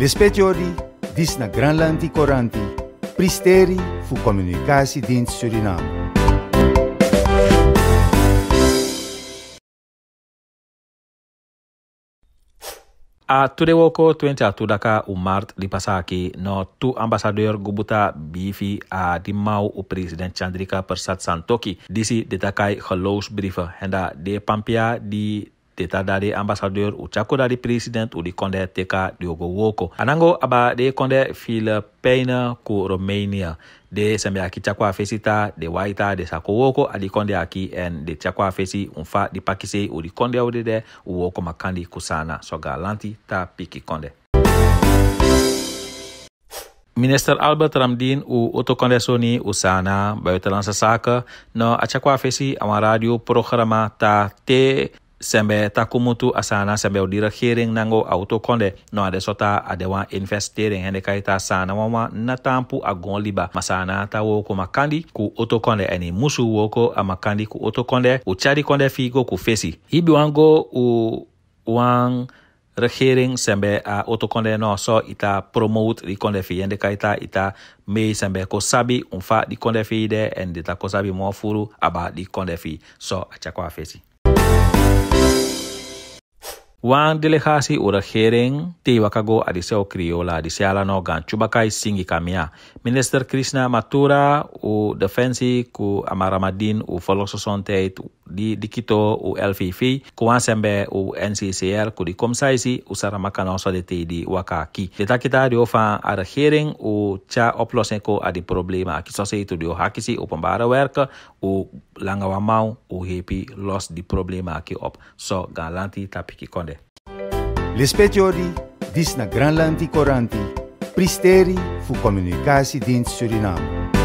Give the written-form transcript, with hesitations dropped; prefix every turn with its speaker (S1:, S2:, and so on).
S1: Lispetiori, dis na Granlandi Coranti, Pristeri fu Communicatiedienst Suriname.
S2: A tudewoko 20 atudaka u mart li pasaki no tu ambassadeur gubuta bifi a di mau u president Chandrika Persat Santokhi disi detakai geloofsbrieven henda de pampia di deta dari ambassadeur u chako dari president u di konde teka diogo woko anango aba de konde Filipina ku Romania de sembe aki chakwa fesita de waita de sako woko adi konde aki en de chakwa fesi unfa di pakise u di konde aude de u woko makandi kusana so galanti ta piki konde. Minister Albert Ramdin u autokondesoni usana buitenlandse zaken no achakwa fesi aan radio programma ta te sembe takumutu asana sembe di regering nango autokonde no ade sota adewa investering hende kaita sana mama natampu agon liba masana ta woko makandi ku autokonde eni musu woko amakandi ku autokonde u chadi konde figo ku fesi hibi wango u wang regering sembe a autokonde no so ita promote di konde fi hende kaita ita me sembe ko sabi unfa di konde fi de en dita ko sabi mo furu aba di konde fi so achakwa fesi. Wan delegasi u regering te wakago adiseo criola adisiala no gan chubakai singi kamia. Minister Krishna Mathura u defensi ku Amaramadin u volksgezondheid di dikito u LVV ku sembe u NCCR ku di komsaisi u saramakano so de te di wakaki. Deta kita di ofa a regering u cha oplossing ko adi problema aki so se itu di hakisi openbare werken u langa wamau u hepi los di problema aki op so galanti tapiki konde.
S1: Lispetiori, dis na Granlandi Coranti, Pristeri fu Communicatiedienst Suriname.